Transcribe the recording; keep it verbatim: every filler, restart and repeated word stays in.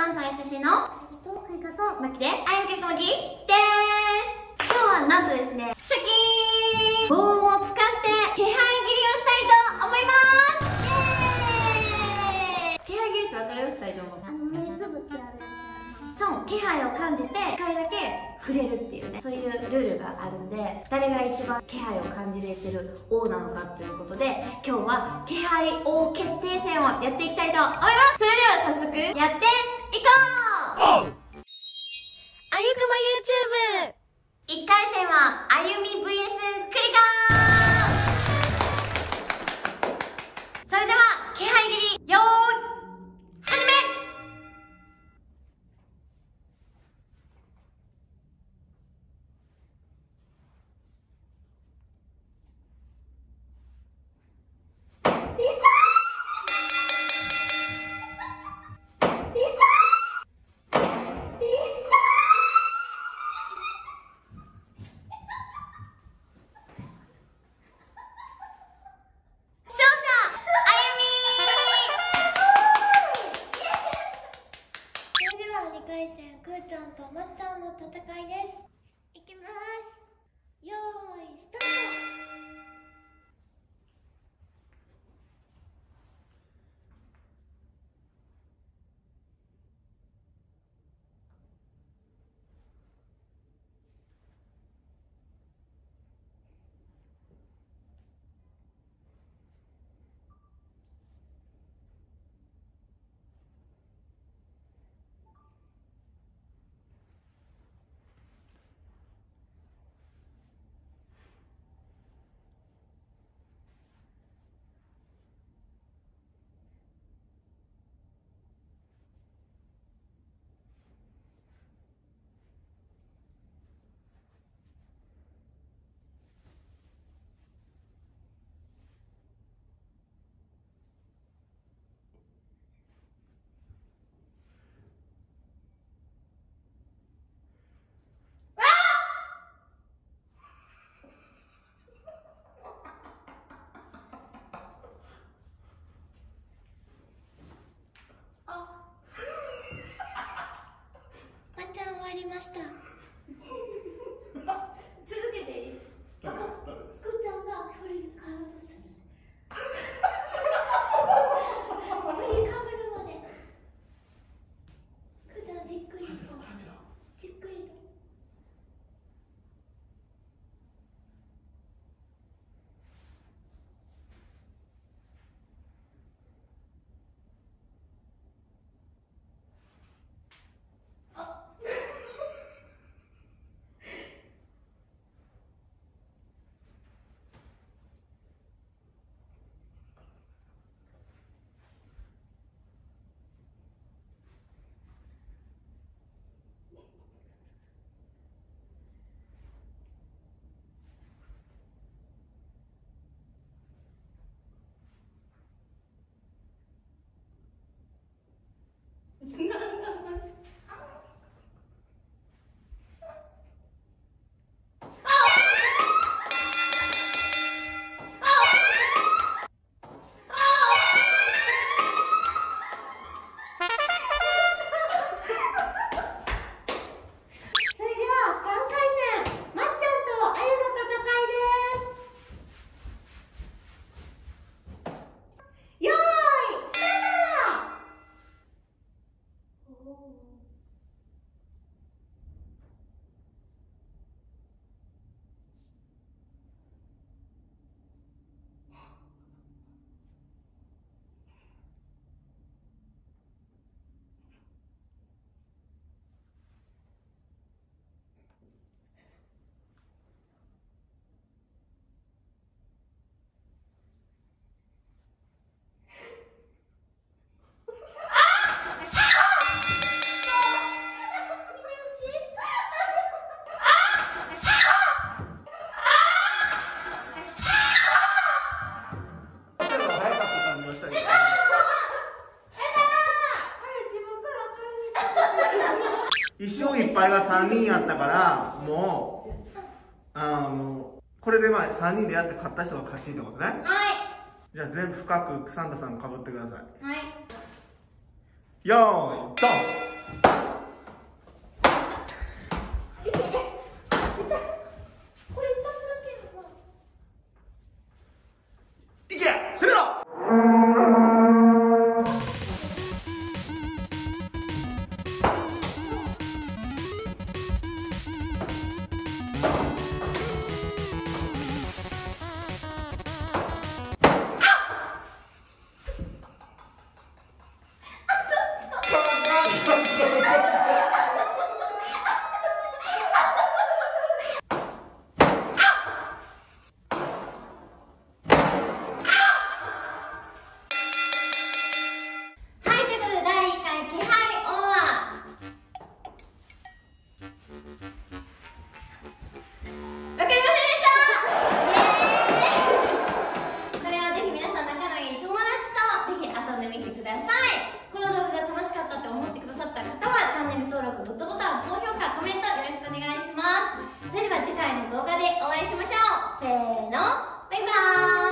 関西出身のありがとう、ありがとう、まきで、あゆみけとまきでーす。今日はなんとですね、シャキーン棒を使って気配切りをしたいと思います。イエーイ。気配切りってわかる？二人とも。あの、目つぶってやる。そう、気配を感じていっかいだけ触れるっていうね、そういうルールがあるんで、誰が一番気配を感じれてる王なのかということで、今日は気配王決定戦をやっていきたいと思います。それでは早速やっていこう。あゆくま YouTube いっかい戦はあゆみ ブイエス クリカー。それでは気配切りよーい始め。くーちゃんとまっちゃんの戦いです。いきます。よーいスタート。終わりました。続けていい？くーちゃんがフリーカードフリーカードまで。くーちゃんじっくりとじっくりと。 一勝一敗がさんにんやったから、もう、あの、これでまあさんにんでやって勝った人が勝ちってことね。 はい。 じゃあ全部深くサンタさんかぶってください。 はい。 よーい、ドン。 グッドボタン、高評価、コメントよろしくお願いします。それでは次回の動画でお会いしましょう。せーの、バイバーイ。